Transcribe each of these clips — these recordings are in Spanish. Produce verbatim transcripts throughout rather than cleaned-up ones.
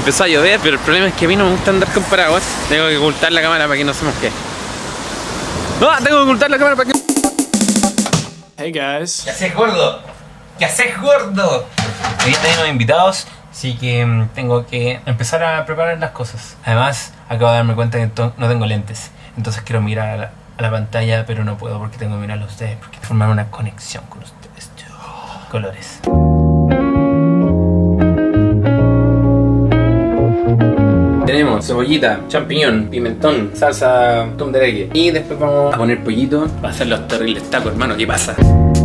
empezó a llover, pero el problema es que a mí no me gusta andar con paraguas. Tengo que ocultar la cámara para que no se mosquee. ¡No! Tengo que ocultar la cámara para que... Hey guys. ¿Qué haces, gordo? ¿Qué haces, gordo? Hoy tenemos invitados, así que mmm, tengo que empezar a preparar las cosas. Además, acabo de darme cuenta que no tengo lentes, entonces quiero mirar a la, a la pantalla, pero no puedo porque tengo que mirarlo a ustedes, porque formar una conexión con ustedes. Oh, colores. Tenemos cebollita, champiñón, pimentón, salsa tumdereque. Y después vamos a poner pollito para hacer los terribles tacos, hermano. ¿Qué pasa?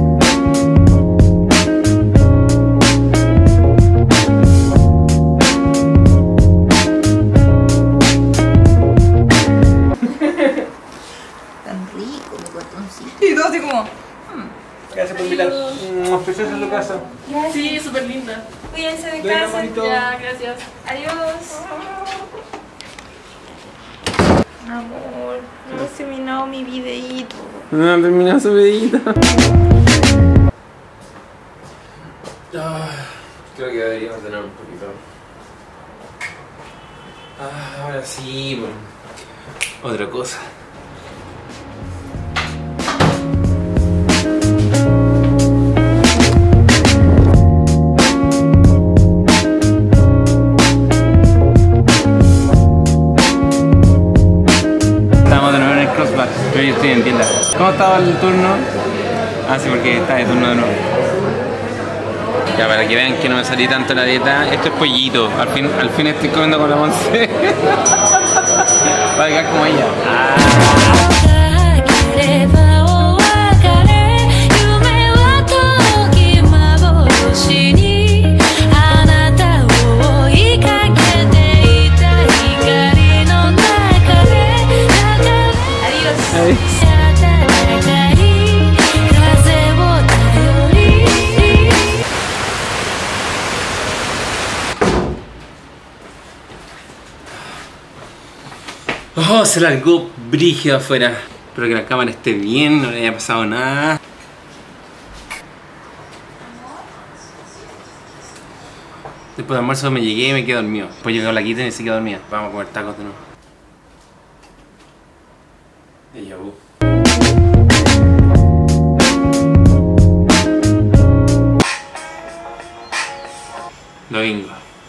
Tan rico mi cortoncito. Y todo así como... Gracias por invitar. Preciosa en tu casa. Gracias. Sí, súper linda. Cuídense de Buena, casa. bonito. Ya, gracias. Adiós. Amor, no he terminado mi videíto. No, terminó su videito. Ah, creo que deberíamos tener un poquito. Ah, ahora sí, bueno. Otra cosa. Pero yo estoy en tienda. ¿Cómo estaba el turno? Ah, sí, porque está de turno de nuevo. Ya, para que vean que no me salí tanto la dieta, esto es pollito. Al fin, al fin estoy comiendo con la Monse. Va a quedar como ella. Ah. Oh, se largó brígido afuera. Espero que la cámara esté bien, no le haya pasado nada. Después de almuerzo me llegué y me quedé dormido. Después llegó la quita y se quedó dormida. Vamos a comer tacos de nuevo. Ella, uh. Domingo.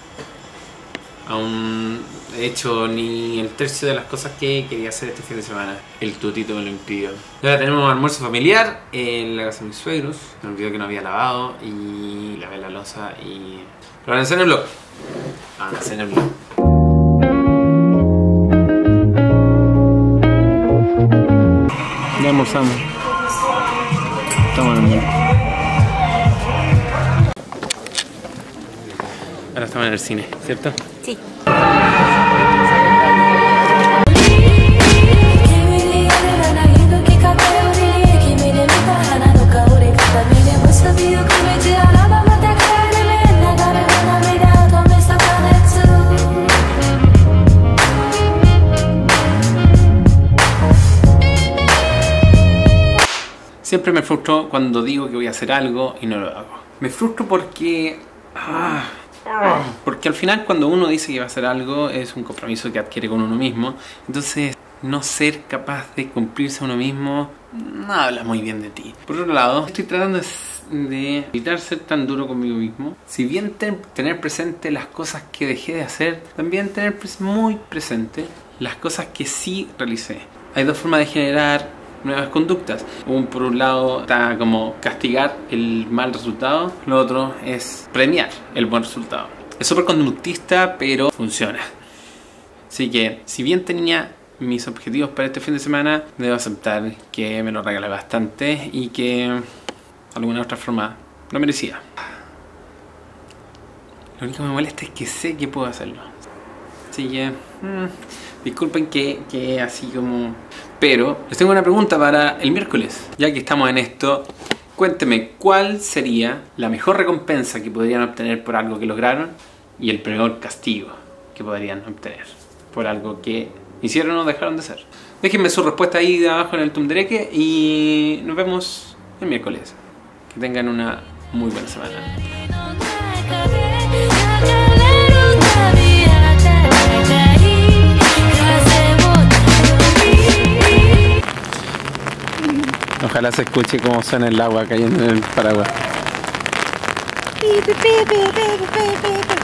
Aún he hecho ni el tercio de las cosas que quería hacer este fin de semana. El tutito me lo impidió. Ahora tenemos almuerzo familiar en la casa de mis suegros. Me olvidó que no había lavado y lavé la loza y... Pero avancé en el vlog. Avancé en el vlog. Ya almorzamos. Estamos en el vlog. Ahora estamos en el cine, ¿cierto? Sí. Siempre me frustro cuando digo que voy a hacer algo y no lo hago. Me frustro porque... Ah, porque al final cuando uno dice que va a hacer algo es un compromiso que adquiere con uno mismo. Entonces no ser capaz de cumplirse a uno mismo no habla muy bien de ti. Por otro lado, estoy tratando de evitar ser tan duro conmigo mismo. Si bien ten, tener presente las cosas que dejé de hacer, también tener muy presente las cosas que sí realicé. Hay dos formas de generar nuevas conductas. Un, por un lado está como castigar el mal resultado, lo otro es premiar el buen resultado. Es súper conductista, pero funciona. Así que, si bien tenía mis objetivos para este fin de semana, debo aceptar que me lo regalé bastante y que de alguna otra forma lo merecía. Lo único que me molesta es que sé que puedo hacerlo. Así que, mmm, disculpen que, que así como... Pero les tengo una pregunta para el miércoles. Ya que estamos en esto, cuénteme cuál sería la mejor recompensa que podrían obtener por algo que lograron y el peor castigo que podrían obtener por algo que hicieron o dejaron de hacer. Déjenme su respuesta ahí de abajo en el tumdereque y nos vemos el miércoles. Que tengan una muy buena semana. Ojalá se escuche cómo suena el agua cayendo en el paraguas. Pi, pi, pi, pi, pi, pi, pi, pi.